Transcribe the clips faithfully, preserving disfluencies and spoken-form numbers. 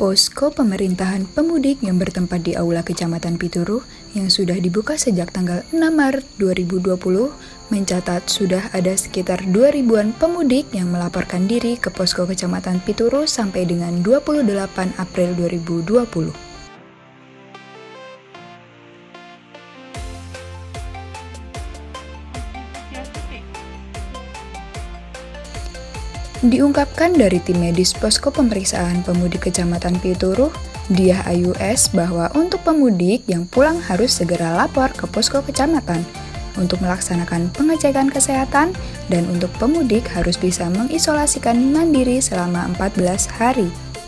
Posko pemerintahan pemudik yang bertempat di Aula Kecamatan Pituruh yang sudah dibuka sejak tanggal enam Maret dua ribu dua puluh mencatat sudah ada sekitar dua ribuan pemudik yang melaporkan diri ke Posko Kecamatan Pituruh sampai dengan dua puluh delapan April dua ribu dua puluh. Diungkapkan dari tim medis Posko Pemeriksaan Pemudik Kecamatan Pituruh, Diah Ayu S, bahwa untuk pemudik yang pulang harus segera lapor ke Posko Kecamatan untuk melaksanakan pengecekan kesehatan dan untuk pemudik harus bisa mengisolasikan mandiri selama empat belas hari.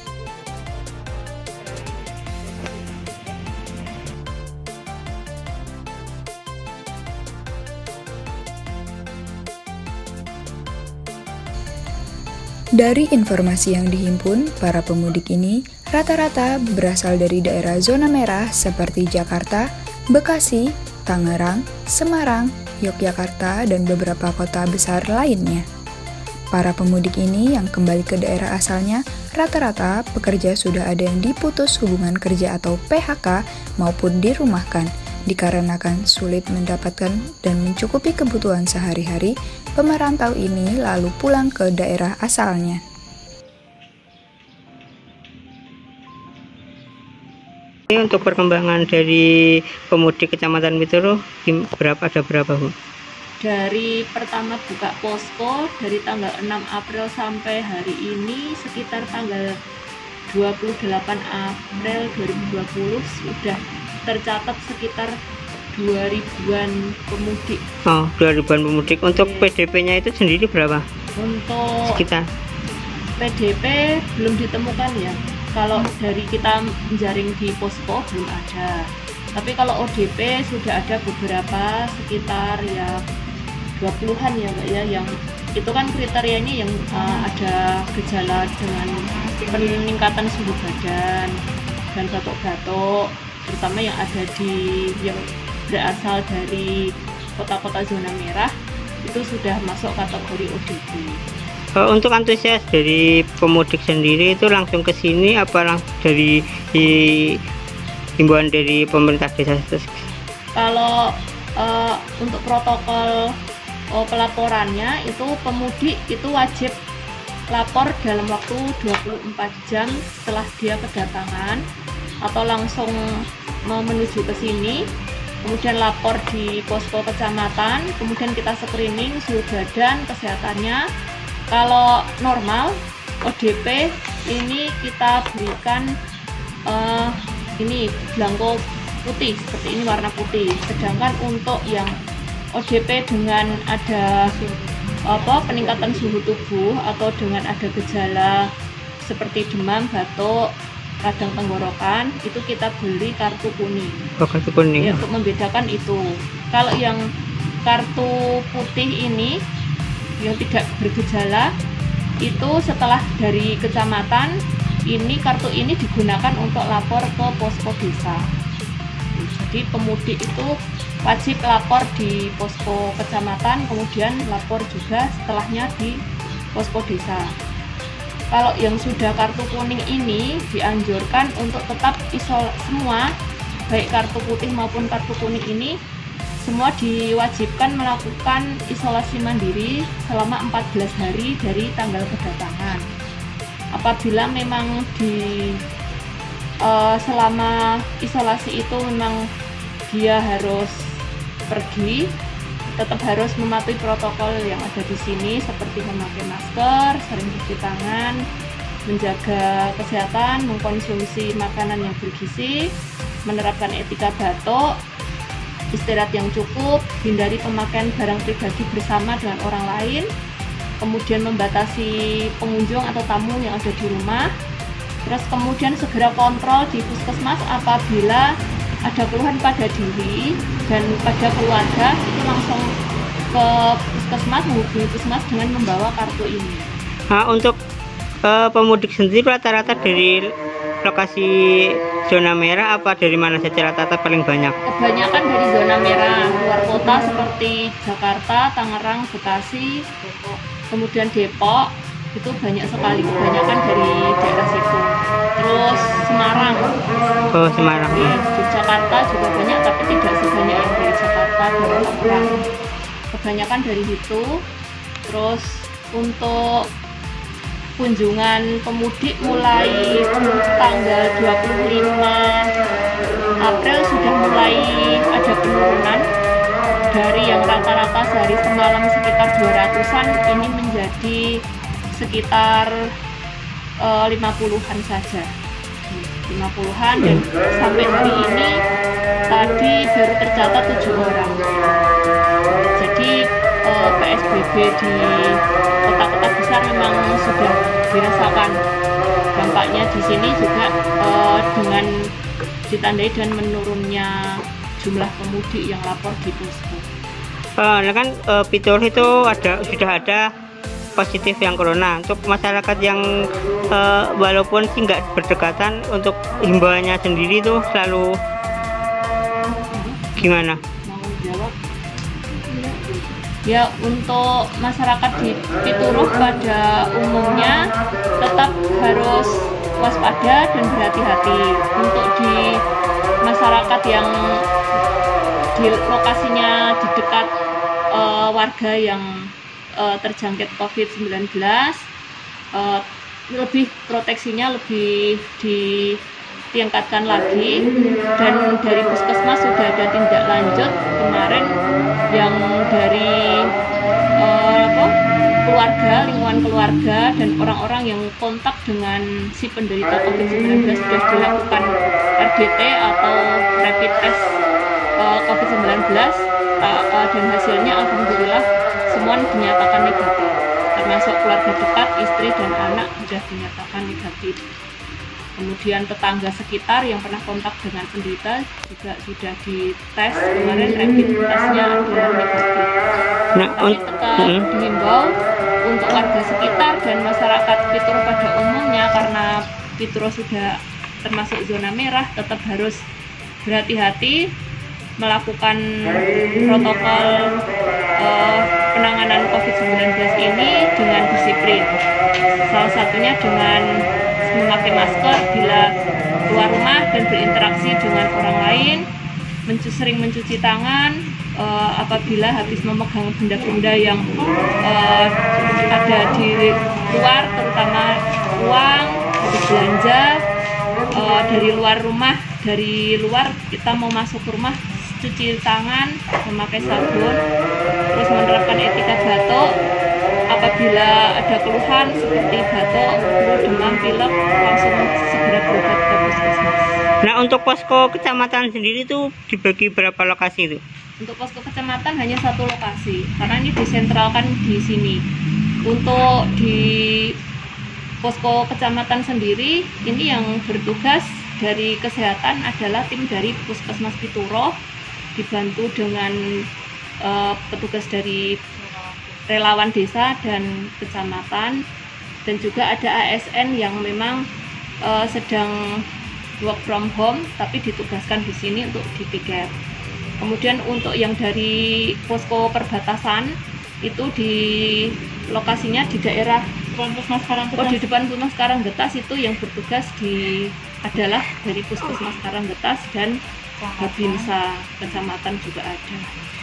Dari informasi yang dihimpun, para pemudik ini rata-rata berasal dari daerah zona merah seperti Jakarta, Bekasi, Tangerang, Semarang, Yogyakarta, dan beberapa kota besar lainnya. Para pemudik ini yang kembali ke daerah asalnya, rata-rata pekerja sudah ada yang diputus hubungan kerja atau P H K maupun dirumahkan, dikarenakan sulit mendapatkan dan mencukupi kebutuhan sehari-hari. Pemerantau ini lalu pulang ke daerah asalnya. Ini untuk perkembangan dari pemudik Kecamatan Pituruh berapa ada berapa, Bu? Dari pertama buka posko dari tanggal enam April sampai hari ini sekitar tanggal dua puluh delapan April dua ribu dua puluh sudah tercatat sekitar dua ribuan pemudik. Oh, dua ribuan pemudik. Untuk P D P-nya itu sendiri berapa? Untuk Sekitar P D P belum ditemukan ya. Kalau dari kita menjaring di posko belum ada. Tapi kalau O D P sudah ada beberapa sekitar ya dua puluhan ya Mbak ya, yang itu kan kriterianya yang uh, ada gejala dengan peningkatan suhu badan dan batuk-batuk, terutama yang ada di yang berasal dari kota-kota zona merah itu sudah masuk kategori O D P. Uh, untuk antusias dari pemudik sendiri itu langsung ke sini apa langsung dari himbauan dari pemerintah desa? Kalau uh, untuk protokol uh, pelaporannya itu pemudik itu wajib lapor dalam waktu dua puluh empat jam setelah dia kedatangan atau langsung mau menuju ke sini. Kemudian lapor di posko kecamatan, kemudian kita screening suhu badan, kesehatannya. Kalau normal, O D P ini kita berikan uh, ini belangko putih, seperti ini warna putih. Sedangkan untuk yang O D P dengan ada apa peningkatan suhu tubuh atau dengan ada gejala seperti demam, batuk, radang tenggorokan, itu kita beli kartu kuning. Oh, kartu kuning. Ya, untuk membedakan itu. Kalau yang kartu putih ini yang tidak bergejala, itu setelah dari kecamatan, ini kartu ini digunakan untuk lapor ke posko desa. Jadi pemudik itu wajib lapor di posko kecamatan, kemudian lapor juga setelahnya di posko desa. Kalau yang sudah kartu kuning ini dianjurkan untuk tetap isol semua, baik kartu putih maupun kartu kuning ini semua diwajibkan melakukan isolasi mandiri selama empat belas hari dari tanggal kedatangan. Apabila memang di uh, selama isolasi itu memang dia harus pergi, tetap harus mematuhi protokol yang ada di sini seperti memakai masker, sering cuci tangan, menjaga kesehatan, mengkonsumsi makanan yang bergizi, menerapkan etika batuk, istirahat yang cukup, hindari pemakaian barang pribadi bersama dengan orang lain, kemudian membatasi pengunjung atau tamu yang ada di rumah, terus kemudian segera kontrol di puskesmas apabila ada keluhan pada diri dan pada keluarga, itu langsung ke puskesmas, menghubungi puskesmas dengan membawa kartu ini. Nah, untuk uh, pemudik sendiri rata-rata dari lokasi zona merah apa dari mana saja rata-rata paling banyak? Kebanyakan dari zona merah, luar kota seperti Jakarta, Tangerang, Bekasi, kemudian Depok, itu banyak sekali, kebanyakan dari daerah situ. Terus Oh, Semarang. Di Yogyakarta juga banyak, tapi tidak sebanyak yang dari Jakarta dan Tangerang. Kebanyakan dari situ. Terus untuk kunjungan pemudik mulai tanggal dua puluh lima April sudah mulai ada penurunan dari yang rata-rata sehari semalam sekitar dua ratusan, ini menjadi sekitar uh, lima puluhan saja, lima puluhan, dan sampai hari ini tadi baru tercatat tujuh orang. Jadi uh, P S B B di kota-kota besar memang sudah dirasakan dampaknya. Di sini juga uh, dengan ditandai dan menurunnya jumlah pemudik yang lapor di posko. Uh, nah kan uh, Pituro itu ada sudah ada positif yang corona. Untuk masyarakat yang uh, walaupun sih nggak berdekatan, untuk himbauannya sendiri tuh selalu gimana? Mau jawab? Ya, untuk masyarakat di Pituro pada umumnya tetap harus waspada dan berhati-hati. Untuk di masyarakat yang di lokasinya di dekat uh, warga yang uh, terjangkit covid sembilan belas, uh, lebih proteksinya lebih ditingkatkan lagi, dan dari puskesmas sudah ada tindak lanjut kemarin yang dari uh, apa, keluarga, lingkungan keluarga dan orang-orang yang kontak dengan si penderita covid sembilan belas sudah dilakukan R D T atau rapid test uh, covid sembilan belas, uh, uh, dan hasilnya alhamdulillah semua dinyatakan negatif, termasuk keluarga dekat, istri dan anak sudah dinyatakan negatif. Kemudian tetangga sekitar yang pernah kontak dengan penderita juga sudah dites, kemarin rapid testnya adalah negatif. Nah, tapi tetap uh, dihimbau untuk warga sekitar dan masyarakat Pituro pada umumnya, karena Pituro sudah termasuk zona merah, tetap harus berhati-hati melakukan protokol uh, penanganan covid sembilan belas ini dengan disiplin. Salah satunya dengan memakai masker bila keluar rumah dan berinteraksi dengan orang lain, mencu sering mencuci tangan uh, apabila habis memegang benda-benda yang uh, ada di luar, terutama uang, habis belanja, uh, dari luar rumah, dari luar kita mau masuk ke rumah, cuci tangan, memakai sabun, terus menerapkan etika batuk. Apabila ada keluhan seperti batuk, flu, demam, pilek, langsung segera berobat ke puskesmas. Nah, untuk posko kecamatan sendiri itu dibagi berapa lokasi itu? Untuk posko kecamatan hanya satu lokasi, karena ini disentralkan di sini. Untuk di posko kecamatan sendiri, ini yang bertugas dari kesehatan adalah tim dari Puskesmas Pituro, dibantu dengan uh, petugas dari relawan desa dan kecamatan, dan juga ada A S N yang memang uh, sedang work from home tapi ditugaskan di sini untuk di piket. Kemudian untuk yang dari posko perbatasan itu di lokasinya di daerah Puskesmas Karanggetas. Oh, di depan Puskesmas Karanggetas itu yang bertugas di adalah dari Puskesmas Karanggetas dan Babinsa kecamatan juga ada.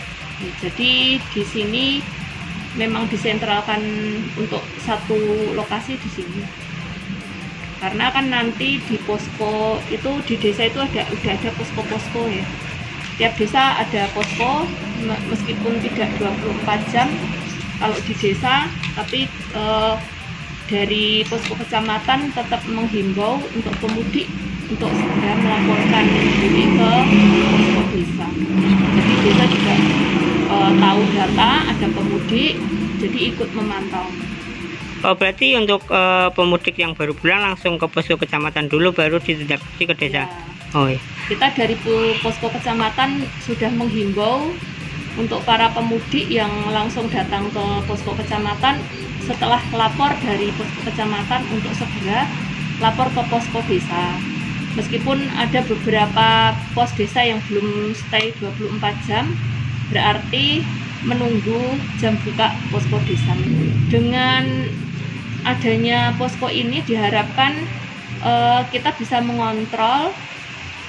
Jadi di sini memang disentralkan untuk satu lokasi di sini, karena kan nanti di posko itu di desa itu ada udah ada posko-posko ya. Tiap desa ada posko, meskipun tidak dua puluh empat jam kalau di desa, tapi eh, dari posko kecamatan tetap menghimbau untuk pemudik untuk segera melaporkan diri ke posko desa. Jadi desa juga uh, tahu data ada pemudik, jadi ikut memantau. Oh, berarti untuk uh, pemudik yang baru pulang langsung ke posko kecamatan dulu, baru ditindaklanjuti ke desa. Ya. Oh iya. Kita dari posko kecamatan sudah menghimbau untuk para pemudik yang langsung datang ke posko kecamatan, setelah lapor dari posko kecamatan untuk segera lapor ke posko desa. Meskipun ada beberapa pos desa yang belum stay dua puluh empat jam, berarti menunggu jam buka posko desa. Dengan adanya posko ini diharapkan uh, kita bisa mengontrol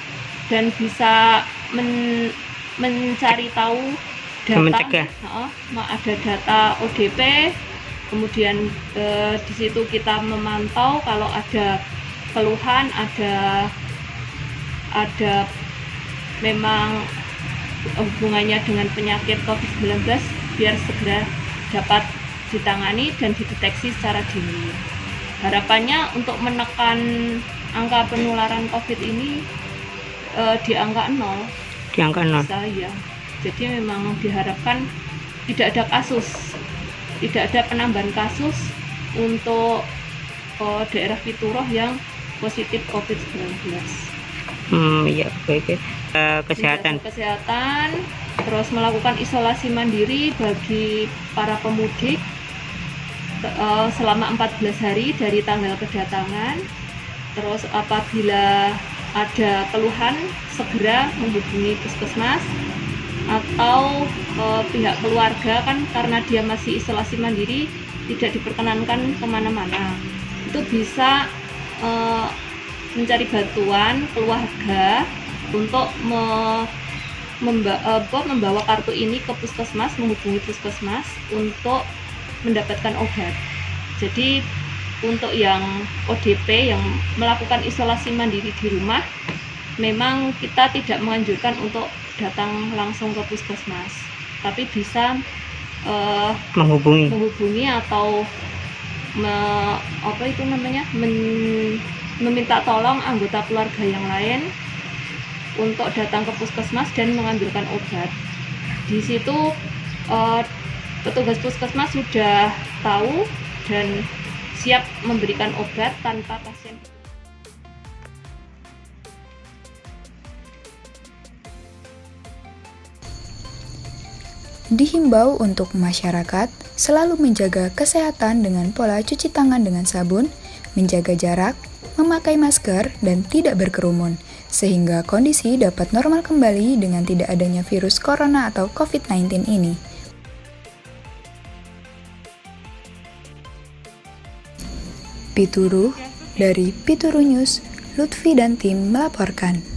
dan bisa men, mencari tahu data, mencegah. uh, ada data O D P, kemudian uh, di situ kita memantau kalau ada keluhan, ada ada memang hubungannya dengan penyakit covid sembilan belas, biar segera dapat ditangani dan dideteksi secara dini. Harapannya untuk menekan angka penularan COVID ini eh, di angka nol. Di angka nol. Saya. Jadi memang diharapkan tidak ada kasus, tidak ada penambahan kasus untuk eh, daerah Pituruh yang positif covid sembilan belas. Hmm, ya baik. Uh, kesehatan. Kesehatan, terus melakukan isolasi mandiri bagi para pemudik uh, selama empat belas hari dari tanggal kedatangan. Terus apabila ada keluhan segera menghubungi puskesmas atau uh, pihak keluarga, kan karena dia masih isolasi mandiri tidak diperkenankan kemana-mana, itu bisa uh, mencari bantuan keluarga untuk me, memba, apa, membawa kartu ini ke puskesmas, menghubungi puskesmas untuk mendapatkan obat. Jadi untuk yang O D P yang melakukan isolasi mandiri di rumah, memang kita tidak menganjurkan untuk datang langsung ke puskesmas, tapi bisa uh, menghubungi menghubungi atau me, apa itu namanya men, meminta tolong anggota keluarga yang lain untuk datang ke puskesmas dan mengambilkan obat. Di situ uh, petugas puskesmas sudah tahu dan siap memberikan obat tanpa pasien. Dihimbau untuk masyarakat selalu menjaga kesehatan dengan pola cuci tangan dengan sabun, menjaga jarak, memakai masker, dan tidak berkerumun, sehingga kondisi dapat normal kembali dengan tidak adanya virus corona atau covid sembilan belas ini. Pituruh, dari Pituruh News, Lutfi dan tim melaporkan.